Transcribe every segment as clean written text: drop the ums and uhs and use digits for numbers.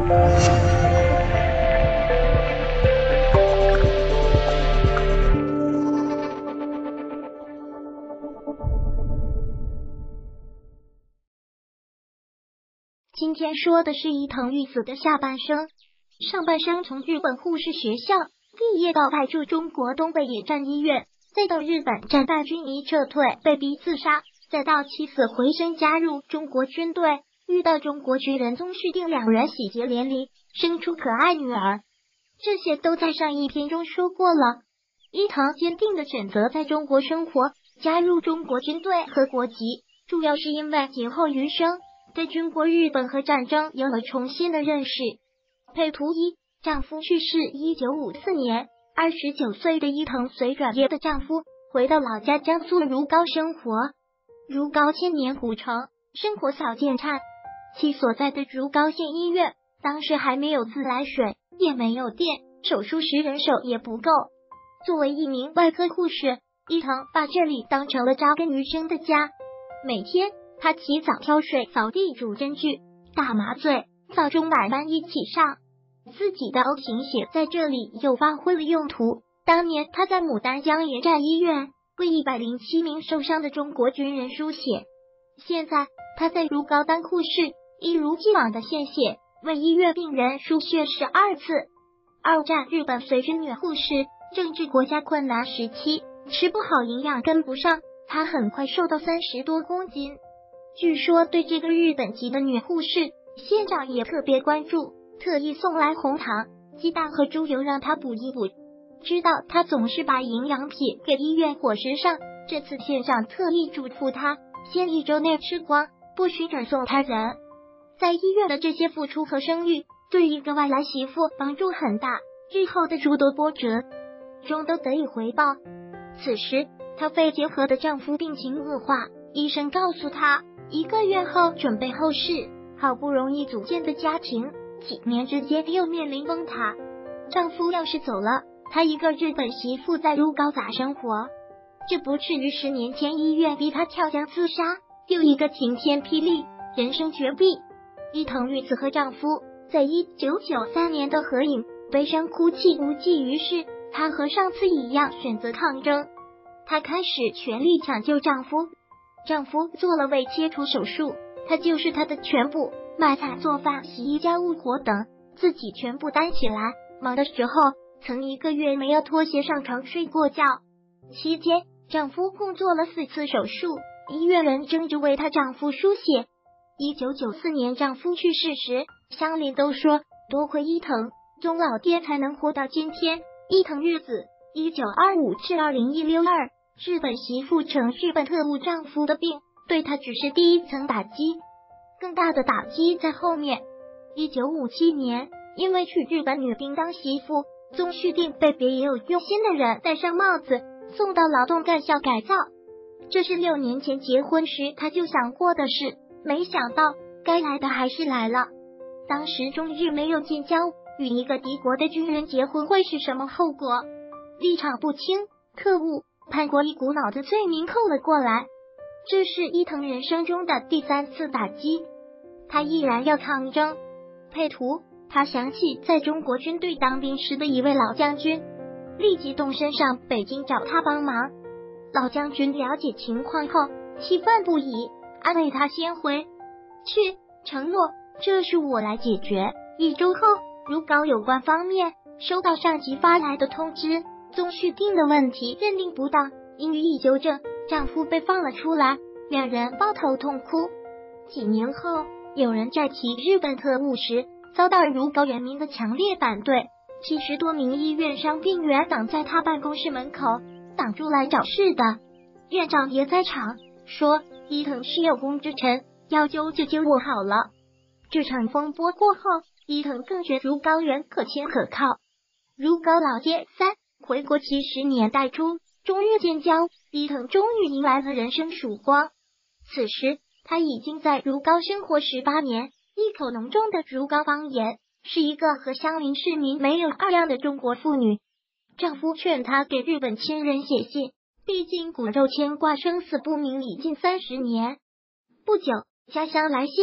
今天说的是伊藤裕子的下半生。上半生从日本护士学校毕业到派驻中国东北野战医院，再到日本战败军医撤退被逼自杀，再到起死回生加入中国军队，遇到中国军人宗绪定，两人喜结连理，生出可爱女儿。这些都在上一篇中说过了。伊藤坚定的选择在中国生活，加入中国军队和国籍，主要是因为劫后余生，对军国、日本和战争有了重新的认识。配图一，丈夫去世。1954年，29岁的伊藤随转业的丈夫回到老家江苏如皋生活。如皋千年古城，生活小见差。其所在的如皋县医院当时还没有自来水，也没有电，手术时人手也不够。作为一名外科护士，伊藤把这里当成了扎根余生的家。每天他起早挑水、扫地、煮针具、打麻醉，早中晚班一起上。自己的O型血在这里又发挥了用途。当年他在牡丹江野战医院为107名受伤的中国军人输血，现在他在如皋当护士，一如既往的献血，为医院病人输血12次。二战日本随军女护士正值国家困难时期，吃不好营养跟不上，她很快瘦到30多公斤。据说对这个日本籍的女护士，县长也特别关注，特意送来红糖、鸡蛋和猪油让她补一补。知道她总是把营养品给医院伙食上，这次县长特意嘱咐她先1周内吃光，不许转送他人。在医院的这些付出和声誉，对一个外来媳妇帮助很大，日后的诸多波折终都得以回报。此时她肺结核的丈夫病情恶化，医生告诉她1个月后准备后事，好不容易组建的家庭几年之间又面临崩塌。丈夫要是走了，她一个日本媳妇在如皋咋生活？这不至于10年前医院逼她跳江自杀，又一个晴天霹雳，人生绝壁。伊藤裕子和丈夫在1993年的合影，悲伤哭泣无济于事。她和上次一样选择抗争，她开始全力抢救丈夫。丈夫做了胃切除手术，她就是他的全部，买菜做饭、洗衣、家务活等自己全部担起来。忙的时候曾1个月没有脱鞋上床睡过觉。期间丈夫共做了4次手术，医院人争着为她丈夫输血。1994年丈夫去世时，乡邻都说多亏伊藤宗老爹才能活到今天。伊藤裕子1925至20162，日本媳妇成日本特务丈夫的病对她只是第一层打击，更大的打击在后面。1957年，因为娶日本女兵当媳妇，宗绪定被别有用心的人戴上帽子，送到劳动干校改造。这是6年前结婚时他就想过的事，没想到该来的还是来了。当时中日没有建交，与一个敌国的军人结婚会是什么后果？立场不清，特务叛国一股脑的罪名扣了过来。这是伊藤人生中的第3次打击，他依然要抗争。配图，他想起在中国军队当兵时的一位老将军，立即动身上北京找他帮忙。老将军了解情况后气愤不已，安慰他先回去，承诺这事我来解决。1周后，如皋有关方面收到上级发来的通知，宗绪定的问题认定不当，应予以纠正，丈夫被放了出来，两人抱头痛哭。几年后，有人再提日本特务时，遭到如皋人民的强烈反对，70多名医院伤病员挡在他办公室门口，挡住来找事的。院长也在场，说伊藤是有功之臣，要揪就揪我好了。这场风波过后，伊藤更觉如皋人可亲可靠。如皋老爹3回国70年代初，中日建交，伊藤终于迎来了人生曙光。此时他已经在如皋生活18年，一口浓重的如皋方言，是一个和乡邻市民没有2样的中国妇女。丈夫劝她给日本亲人写信，毕竟骨肉牵挂，生死不明已近30年。不久，家乡来信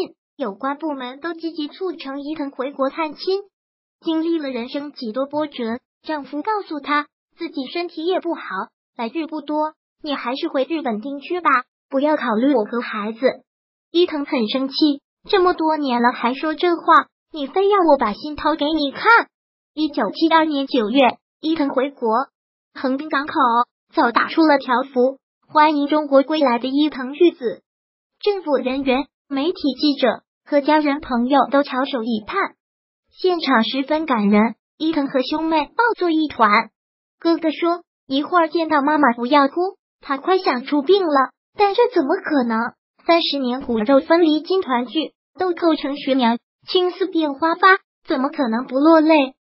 有关部门都积极促成伊藤回国探亲。经历了人生几多波折，丈夫告诉她，自己身体也不好，来日不多，你还是回日本定居吧，不要考虑我和孩子。伊藤很生气，这么多年了还说这话，你非要我把心掏给你看。1972年9月，伊藤回国，横滨港口早打出了条幅，欢迎中国归来的伊藤玉子。政府人员、媒体记者和家人朋友都翘首以盼，现场十分感人。伊藤和兄妹抱作一团。哥哥说，一会儿见到妈妈不要哭，他快想出病了，但这怎么可能？30年骨肉分离经团聚，豆蔻成学娘，青丝变花发，怎么可能不落泪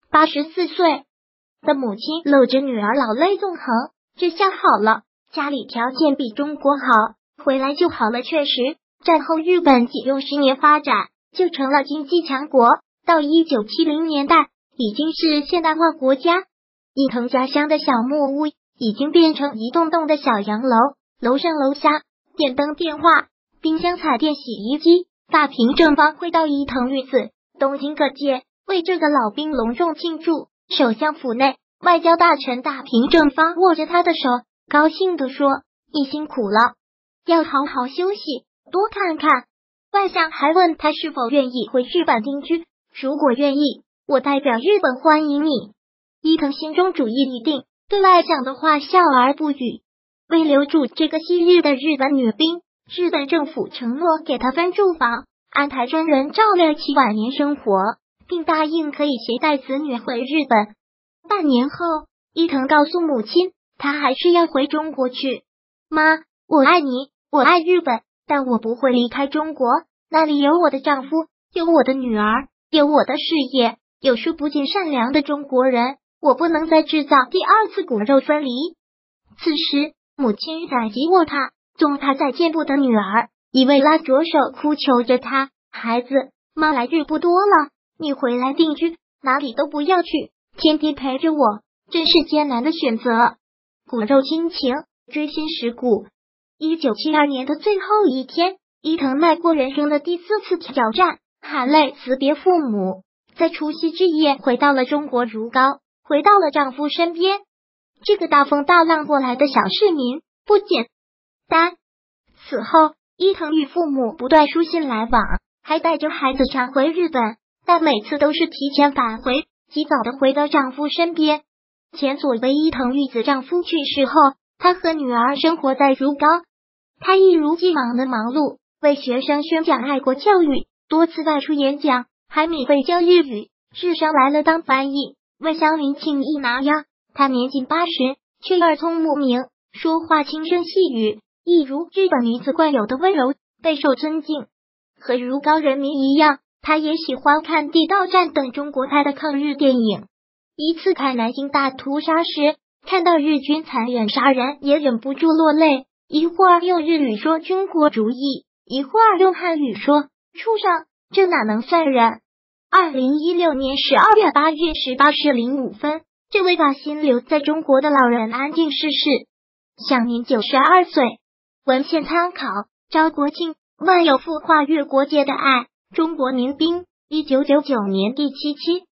？84岁的母亲搂着女儿老泪纵横，这下好了，家里条件比中国好，回来就好了。确实，战后日本仅用10年发展就成了经济强国，到1970年代已经是现代化国家。伊藤家乡的小木屋已经变成一栋栋的小洋楼，楼上楼下电灯、电话、冰箱、彩电、洗衣机、大屏正方会到伊藤玉子。东京各界为这个老兵隆重庆祝，首相府内外交大臣大平正方握着他的手，高兴地说：“你辛苦了，要好好休息，多看看。”外相还问他是否愿意回日本定居，如果愿意，我代表日本欢迎你。伊藤心中主意已定，对外相的话笑而不语。为留住这个昔日的日本女兵，日本政府承诺给她分住房，安排专人照料其晚年生活，并答应可以携带子女回日本。半年后，伊藤告诉母亲，他还是要回中国去。妈，我爱你，我爱日本，但我不会离开中国，那里有我的丈夫，有我的女儿，有我的事业，有数不尽善良的中国人，我不能再制造第二次骨肉分离。此时，母亲在紧握他，纵他再见不得女儿，伊维拉着手哭求着他：“孩子，妈来日不多了，你回来定居，哪里都不要去，天天陪着我，真是艰难的选择。”骨肉亲情，锥心蚀骨。1972年的最后一天，伊藤迈过人生的第4次挑战，含泪辞别父母，在除夕之夜回到了中国如皋，回到了丈夫身边。这个大风大浪过来的小市民不简单。此后，伊藤与父母不断书信来往，还带着孩子常回日本，但每次都是提前返回，及早的回到丈夫身边。前所谓伊藤玉子丈夫去世后，她和女儿生活在如皋，她一如既往的忙碌，为学生宣讲爱国教育，多次外出演讲，还免费教日语，日商来了当翻译，为乡邻请益拿呀。她年近80，却耳聪目明，说话轻声细语，一如日本女子惯有的温柔，备受尊敬。和如皋人民一样，她也喜欢看《地道战》等中国拍的抗日电影。一次看南京大屠杀时，看到日军残忍杀人，也忍不住落泪。一会儿用日语说军国主义，一会儿用汉语说畜生，这哪能算人？2016年12月8日18时05分，这位把心留在中国的老人安静逝世，享年92岁。文献参考：赵国庆，万有赋跨越国界的爱，中国民兵，1999年第7期。